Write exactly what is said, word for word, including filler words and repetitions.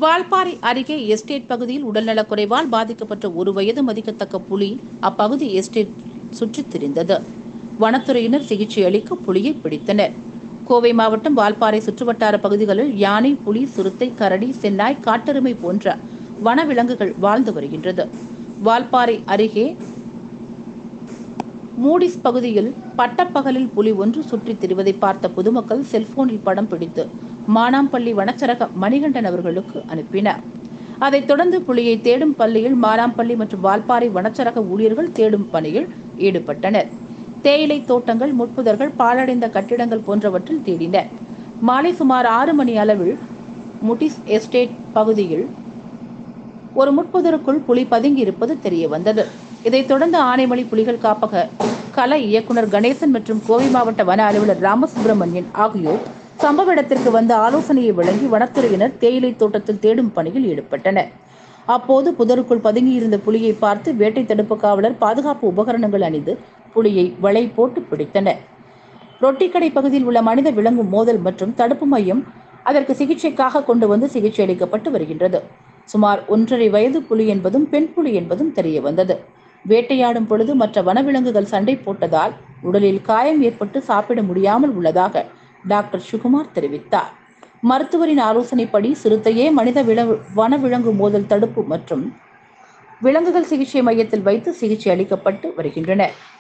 வால்பாறை அருகே எஸ்டேட் பகுதியில் உடல்நலக்குறைவால் பாதிக்கப்பட்ட ஒரு வயது மதிக்கத்தக்க புலி அப்பகுதி எஸ்டேட் சுற்றித் திரிந்தது. வனத்துறையினர் சிகிச்சை அளிக்க புலியை பிடித்தனர். கோவை மாவட்டம் வால்பாறை சுற்றுவட்டார பகுதிகளில் யானை, புலி, சிறுத்தை, கரடி, சென்னாய், காட்டெருமை போன்ற வனவிலங்குகள் வாழ்ந்து வருகின்றது. வால்பாறை அருகே மூடிஸ் பகுதியில் பட்டப்பகலில் புலி ஒன்று சுற்றித் திரிவதை பார்த்த பொதுமக்கள் செல்போனில் படம் பிடித்து மானாம்பள்ளி வனச்சரக மணிகண்டன் அவர்களுக்கு அனுப்பினர். அதைத் தொடர்ந்து புலியை தேடும் பள்ளியில் மானாம்பள்ளி மற்றும் வால்பாறை வனச்சரக ஊழியர்கள் தேடும் பணியில் ஈடுபட்டனர். தேயிலை தோட்டங்கள், முட்புதர்கள், பாழடைந்த கட்டிடங்கள் போன்றவற்றில் தேடினர். மாலை சுமார் ஆறு மணி அளவில் முட்டிஸ் எஸ்டேட் பகுதியில் ஒரு முட்புதருக்குள் புலி பதுங்கி இருப்பது தெரிய வந்தது. இதைத் தொடர்ந்து ஆனைமலை புலிகள் காப்பக கல இயக்குனர் கணேசன் மற்றும் கோவை மாவட்ட வன அலுவலர் ராமசுப்பிரமணியன் ஆகியோர் சம்பவ இடத்திற்கு வந்து ஆலோசனையை வழங்கி வனத்துறையினர் தேயிலை தோட்டத்தில் தேடும் பணியில் ஈடுபட்டனர். அப்போது புதருக்குள் பதுங்கியிருந்த புலியை பார்த்து வேட்டை தடுப்பு காவலர் பாதுகாப்பு உபகரணங்கள் அணிந்து புலியை வலை போட்டு பிடித்தனர். ரொட்டிக்கடை பகுதியில் உள்ள மனித விலங்கு மோதல் மற்றும் தடுப்பு மையம் அதற்கு சிகிச்சைக்காக கொண்டு வந்து சிகிச்சை அளிக்கப்பட்டு வருகின்றது. சுமார் ஒன்றரை வயது புலி என்பதும் பெண் புலி என்பதும் தெரிய வந்தது. வேட்டையாடும் பொழுது மற்ற வனவிலங்குகள் சண்டை போட்டதால் உடலில் காயம் ஏற்பட்டு சாப்பிட முடியாமல் உள்ளதாக டாக்டர் சுகுமார் தெரிவித்தார். மருத்துவரின் ஆலோசனைப்படி சிறுத்தையே மனித விலங்கு வனவிலங்கு மோதல் தடுப்பு மற்றும் விலங்குகள் சிகிச்சை மையத்தில் வைத்து சிகிச்சை அளிக்கப்பட்டு வருகின்றன.